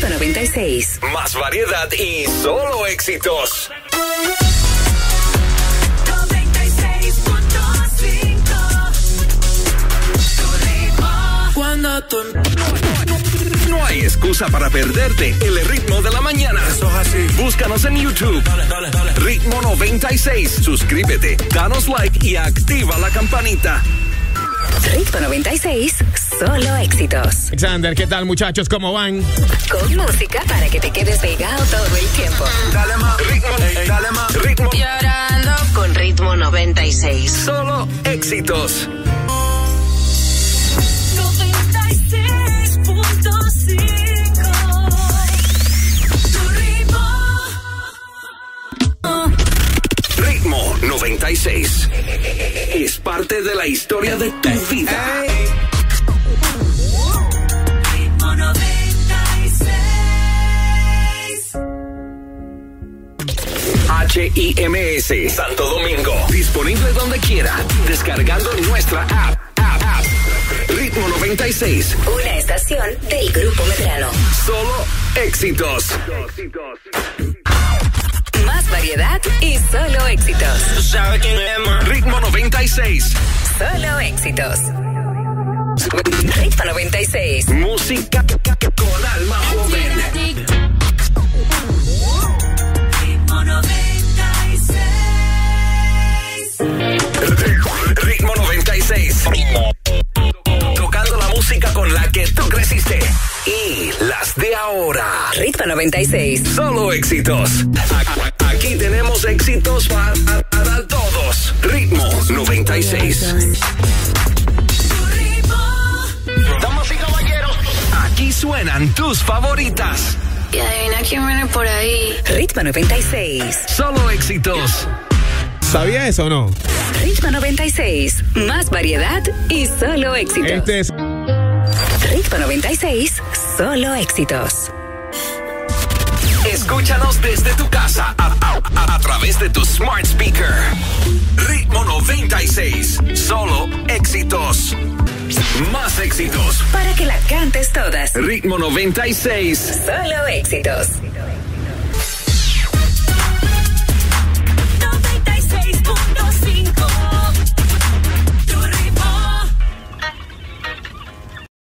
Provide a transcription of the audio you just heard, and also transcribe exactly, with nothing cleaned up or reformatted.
Ritmo noventa y seis. Más variedad y solo éxitos. noventa y seis punto cinco. Tu ritmo. Cuando tú... No hay excusa para perderte el ritmo de la mañana. Eso es así. Búscanos en YouTube. Dale, dale, dale. Ritmo noventa y seis. Suscríbete, danos like y activa la campanita. Ritmo noventa y seis, solo éxitos. Alexander, ¿qué tal, muchachos? ¿Cómo van? Con música para que te quedes pegado todo el tiempo. Dale más ritmo, ey, dale más ritmo. Llorando con Ritmo noventa y seis. Solo éxitos. noventa y seis punto cinco. Tu ritmo. Ritmo noventa y seis. Es parte de la historia de tu vida. Ritmo noventa y seis. H I M S Santo Domingo. Disponible donde quiera. Descargando nuestra app. app, app. Ritmo noventa y seis. Una estación del Grupo Medrano. Solo éxitos. Más variedad y solo éxitos. ¿Sabe quién es más? Ritmo noventa y seis. Solo éxitos. Ritmo noventa y seis. Música con alma joven. Ritmo noventa y seis. Ritmo noventa y seis. Tocando la música con la que tú creciste. Y las de ahora. Ritmo noventa y seis. Solo éxitos. Aquí tenemos éxitos para, para todos. Ritmo noventa y seis. Damas y caballeros, aquí suenan tus favoritas. Y adivina quién viene por ahí. Ritmo noventa y seis. Solo éxitos. ¿Sabía eso o no? Ritmo noventa y seis. Más variedad y solo éxitos. Este es... Ritmo noventa y seis. Solo éxitos. Escúchanos desde tu casa a, a, a, a través de tu smart speaker. Ritmo noventa y seis. Solo éxitos. Más éxitos. Para que la cantes todas. Ritmo noventa y seis. Solo éxitos.